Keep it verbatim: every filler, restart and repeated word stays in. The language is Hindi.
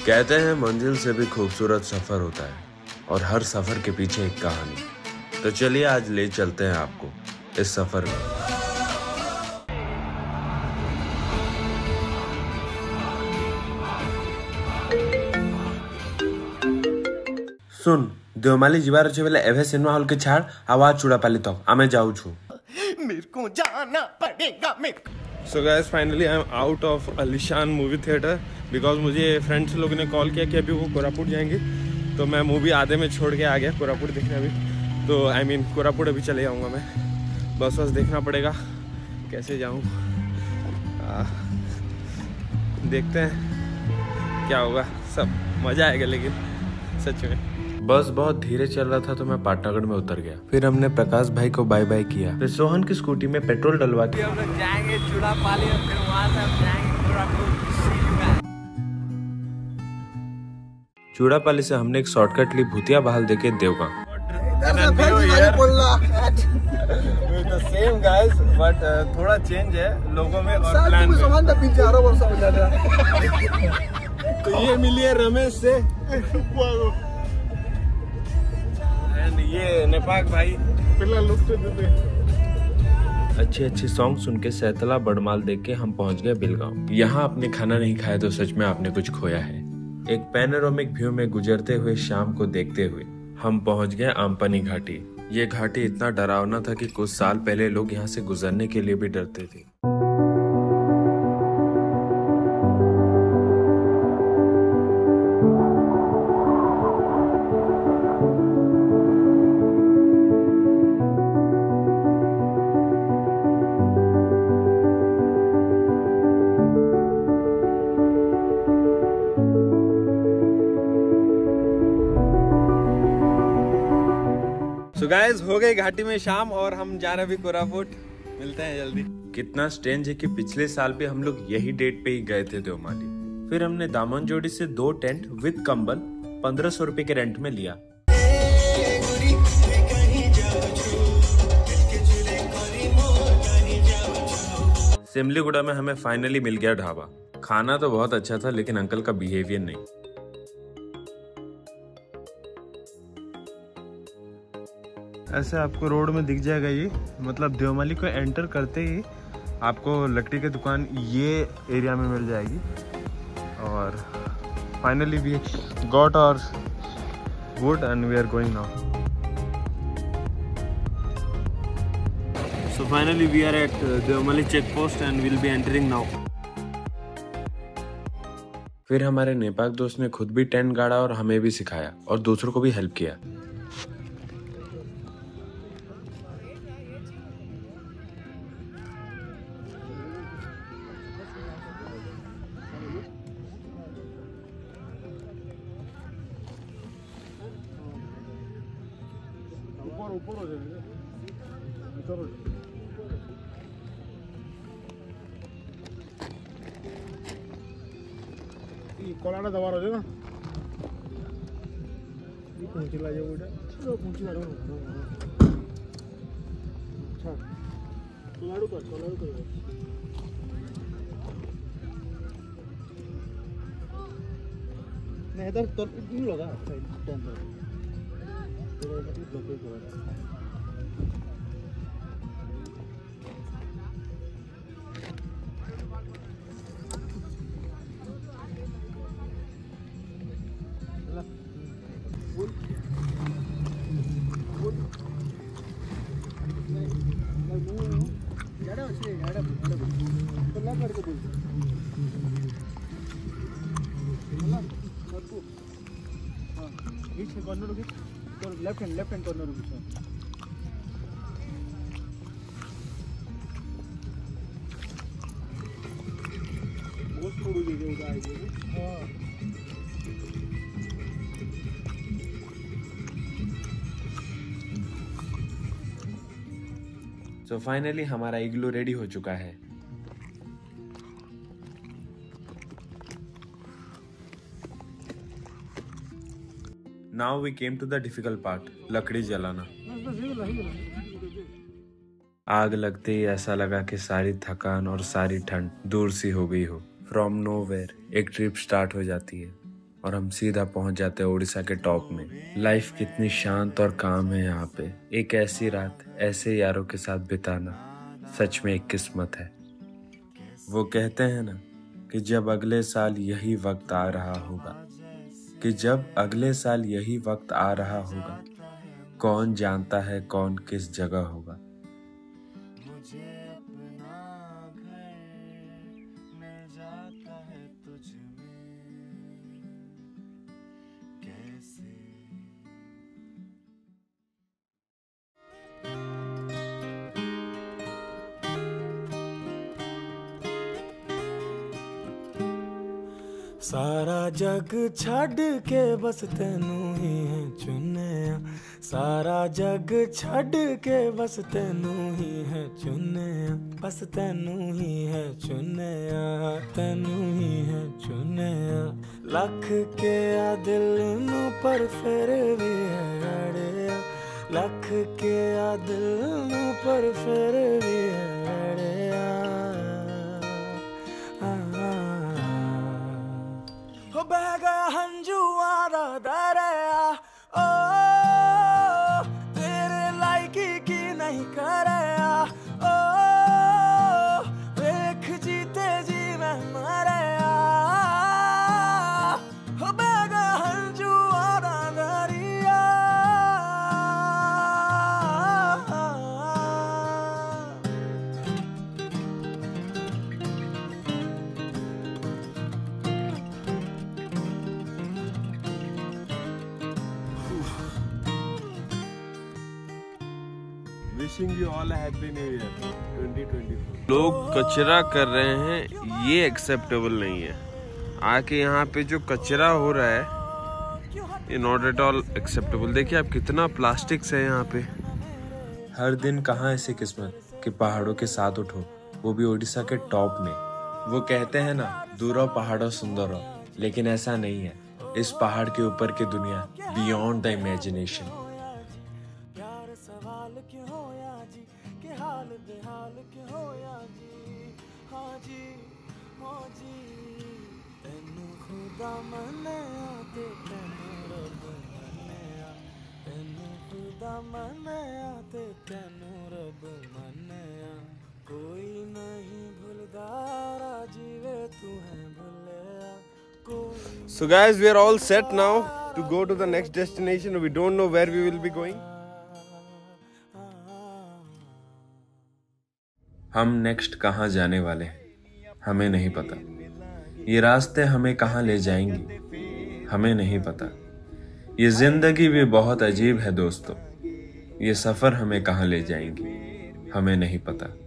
कहते हैं मंजिल से भी खूबसूरत सफर होता है और हर सफर के पीछे एक कहानी। तो चलिए आज ले चलते हैं आपको इस सफर में। सुन देवमाली जीवार छे बेले एवे सिनेमा हॉल के छाड़ आवाज चूड़ापाली तक आमे जाऊ छु। मेरे को जाना पड़ेगा मेरे। So guys finally I am out of अलीशान मूवी थिएटर बिकॉज मुझे फ्रेंड्स लोगों ने कॉल किया कि अभी वो कोरापुट जाएंगे, तो मैं मूवी आधे में छोड़ के आ गया कोरापुट देखने अभी। तो आई मीन कोरापुट अभी चले जाऊँगा मैं, बस बस देखना पड़ेगा कैसे जाऊँ, देखते हैं क्या होगा, सब मज़ा आएगा लेकिन सच में। बस बहुत धीरे चल रहा था तो मैं पाटनागढ़ में उतर गया। फिर हमने प्रकाश भाई को बाय बाय किया, फिर सोहन की स्कूटी में पेट्रोल डलवा के हम लोग जाएंगे चूड़ापाली और फिर वहां से हम जाएंगे कोरापुट। चूड़ापाली से हमने एक शॉर्टकट ली भूतिया बहाल देके देवगांव। सेम गाइस बट थोड़ा चेंज है लोगों में और प्लान में। तो ये मिली है रमेश से एंड ये नेपाक भाई अच्छे अच्छे सॉन्ग सुन के सैतला बड़माल देख के हम पहुंच गए बिलगांव। यहाँ आपने खाना नहीं खाया तो सच में आपने कुछ खोया है। एक पैनोरामिक व्यू में गुजरते हुए शाम को देखते हुए हम पहुंच गए आमपनी घाटी। ये घाटी इतना डरावना था कि कुछ साल पहले लोग यहाँ से गुजरने के लिए भी डरते थे। So guys, हो गई घाटी में शाम और हम जा रहे अभी कोरापुट, मिलते हैं जल्दी। कितना स्ट्रेंज है कि पिछले साल भी हम लोग यही डेट पे ही गए थे देवमाली। फिर हमने दामन जोड़ी से दो टेंट विद कंबल पंद्रह सौ रुपए के रेंट में लिया। सिमलीगुड़ा में हमें फाइनली मिल गया ढाबा। खाना तो बहुत अच्छा था लेकिन अंकल का बिहेवियर नहीं। ऐसे आपको रोड में दिख जाएगा ये, मतलब देवमाली को एंटर करते ही आपको लकड़ी की दुकान ये एरिया में मिल जाएगी। और finally we got our wood and we are going now. So finally we are at Devmali check post and will be entering now. फिर हमारे नेपाल दोस्त ने खुद भी टेंट गाड़ा और हमें भी सिखाया और दूसरों को भी हेल्प किया। ऊपर हो जाएगा भीतर हो जाएगा। ये कोलाड़ा दबार हो जाएगा। ये पूंछी ला जाओ बेटा, चलो पूंछी ला जाओ। अच्छा कोलाड़ू कर कोलाड़ू कर नहीं इधर तो नहीं लगा tent left hand left hand corner में बहुत थोड़ी जगह उधर आएगी। हां सो फाइनली हमारा इग्लू रेडी हो चुका है। Now we came to the difficult part, लकड़ी जलाना। आग लगते ही ऐसा लगा कि सारी थकान और सारी ठंड दूर सी हो गई हो। फ्रॉम नोवेयर एक ट्रिप स्टार्ट हो जाती है और हम सीधा पहुंच जाते हैं उड़ीसा के टॉप में। लाइफ कितनी शांत और काम है यहाँ पे। एक ऐसी रात ऐसे यारों के साथ बिताना सच में एक किस्मत है। वो कहते हैं ना कि जब अगले साल यही वक्त आ रहा होगा, कि जब अगले साल यही वक्त आ रहा होगा, कौन जानता है कौन किस जगह होगा। सारा जग छड़ के बस तेनू ही है चुनिया, सारा जग छड़ के बस तेनू ही है चुनिया, बस तेनू ही है चुनिया, तेनू ही है चुनिया। लख के आ दिल नू पर फिर भी है अड़िया, लख के आ दिल नू पर फिर भी है अड़िया। हो बह गया हंजू आरा दरिया, ओ तेरे लायकी की नहीं करया, ओ देख जीते जी मैं मरया। हो बह गया हंजू आरा दरिया। Wishing you all a happy new year twenty twenty-four। लोग कचरा कर रहे हैं, ये एक्सेप्टेबल नहीं है। आके यहाँ पे जो कचरा हो रहा है ये नॉट एट ऑल एक्सेप्टेबल। देखिए आप कितना प्लास्टिक्स है यहाँ पे। हर दिन कहाँ ऐसी किस्मत कि पहाड़ों के साथ उठो, वो भी उड़ीसा के टॉप में। वो कहते हैं ना दूर पहाड़ों सुंदर हो, लेकिन ऐसा नहीं है। इस पहाड़ के ऊपर की दुनिया बियॉन्ड द इमेजिनेशन। सवाल क्यों होया जी के हाल बेहाल क्यों होया जी, हाँ जी हाँ जी। तेनू खुदा मन्या ते तेनू रब मन्या, तेनू खुदा मन्या ते तेनू रब मन्या। कोई नहीं भूलदा राजीवे तू है भुलिया कोई। So guys, we are all set now to go to the next destination. We don't know where we will be going. हम नेक्स्ट कहाँ जाने वाले हैं हमें नहीं पता। ये रास्ते हमें कहाँ ले जाएंगी हमें नहीं पता। ये जिंदगी भी बहुत अजीब है दोस्तों, ये सफ़र हमें कहाँ ले जाएंगी हमें नहीं पता।